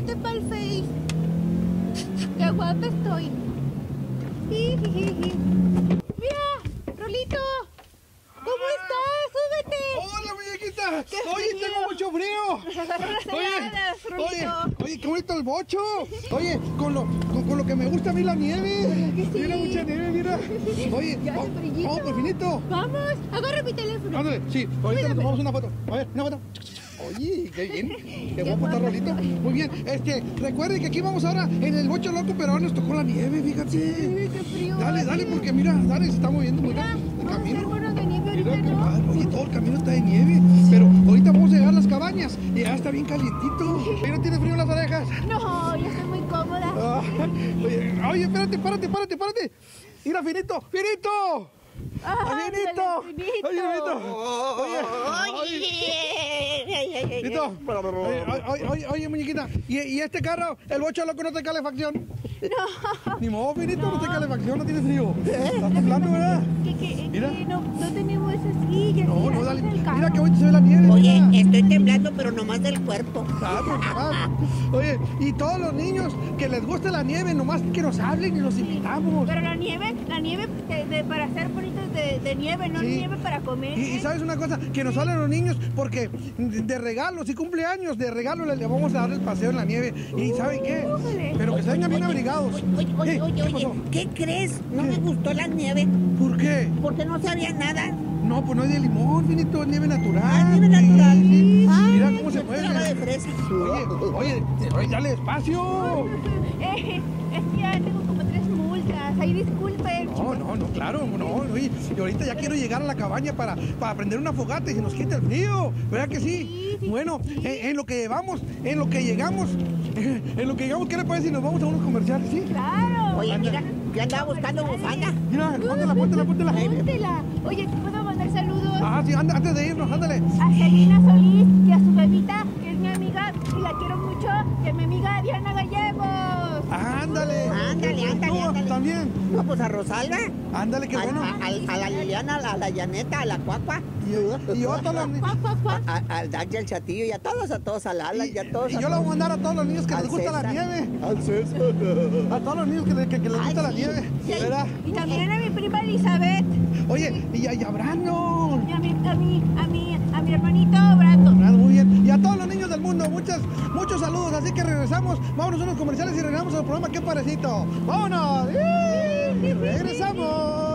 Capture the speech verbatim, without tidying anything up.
súbete pa'l Face. Qué guapa estoy. Mira, Rolito. ¿Cómo estás? ¡Súbete! ¡Hola, muñequita! ¡Qué ¡Oye, frío! tengo mucho frío! Oye, Oye, oye, qué bonito el bocho. Oye, con lo, con, con lo que me gusta a mí la nieve. que sí? Mira, mucha nieve, mira. Oye, Ya hace va- frillito. vamos por finito. Vamos, agarra mi teléfono. Ándale, sí, ahorita Cuídame. nos tomamos una foto. A ver, una foto. Oye, qué bien. Qué guapo está Rolito. Muy bien. Este, recuerden que aquí vamos ahora en el bocho loco, pero ahora nos tocó la nieve, fíjate. Sí, qué frío. Dale, dale, hace. porque mira, dale, se está moviendo, mira, Mira, el vamos a hacer camino. bonos de nieve Mira ahorita, qué ¿no? padre. Oye, todo el camino está de nieve, pero ahorita vamos a llegar a las cabañas y ya está bien calientito. ¿Y no tiene frío en las orejas? No, yo estoy muy cómoda. Ah, oye, oye, espérate, párate, párate, párate. Mira, Finito, Finito. Ándale, Finito. Finito. Oye, Finito. Oye, oye. Finito. Oye, oye, oye, oye, muñequita. ¿Y, y este carro, el bocho loco, no te calefacción? No. Ni modo, Finito, no, te calefacción, no tiene frío. Estás temblando, ¿verdad? Que, que, Mira. que no, no tenemos esas sillas. No, mira, no, dale. es el carro. Mira que hoy se ve la nieve. Oye, mira. estoy temblando, pero nomás del cuerpo. Ah, pues, ah. Oye, y todos los niños que les gusta la nieve, nomás que nos hablen y los invitamos. Pero la nieve, la nieve de- de- para hacer bonitos de, de nieve, no Sí. nieve para comer. Y, y ¿eh? sabes una cosa, que nos hablan los niños porque de de regalos y cumpleaños, de regalos les vamos a dar el paseo en la nieve. ¿Y saben qué? Újale. Pero que se vengan bien abrigados. Oye, oye, ¿Qué? oye, ¿Qué oye, pasó? ¿qué crees? No ¿Qué? me gustó la nieve ¿Por qué? porque no sabía nada. No, pues no hay de limón, Finito, es nieve natural. Ah, nieve natural. Sí, sí. Ay, Mira cómo se yo esperaba de mueve. fresa. Oye, oye, oye, dale despacio. Eh, es que ya tengo como tres multas. Ahí disculpen. No, no, no, claro, no, oye, y ahorita ya quiero llegar a la cabaña para, para prender una fogata y se nos quita el frío, ¿verdad que sí? Sí, sí, Bueno, sí. En, en lo que llevamos, en lo que llegamos, en lo que llegamos, ¿qué le parece si nos vamos a unos comerciales, sí? Claro. Oye, mira, yo andaba buscando bufanda. Mira, póntela, póntela, póntela. Póntela. Oye, ¿puedo mandar saludos? Ah, sí, anda, antes de irnos, ándale. A Celina Solís y a su bebita, que es mi amiga y la quiero mucho, y a mi amiga Diana Gallegos. Ándale. Ándale, ándale, Tú, ándale. también. No, pues a Rosalba, Ándale, qué a, bueno. a- a- a la Liliana, a la Yaneta, a la Cuacua, Y, y yo a todos los ni- Cuac, cuac, cuac. a- al Daniel Chatillo y a todos, a todos, a Lala y a todos. y a yo le voy a todos. mandar a todos los niños que les Al gusta la César. nieve. Al César. A todos los niños que, que- que les Ay, gusta la sí. nieve, Sí, ¿verdad? y también a mi prima Elizabeth, Oye, y a, y a Brandon. y a mi, a mi, a mi, a mi hermanito Brandon. Ah, muy bien. Y a todos los niños del mundo, muchas, muchos saludos. Así que regresamos, vámonos a unos comerciales y regresamos al programa Qué Parecito. ¡Vámonos! ¡Y regresamos!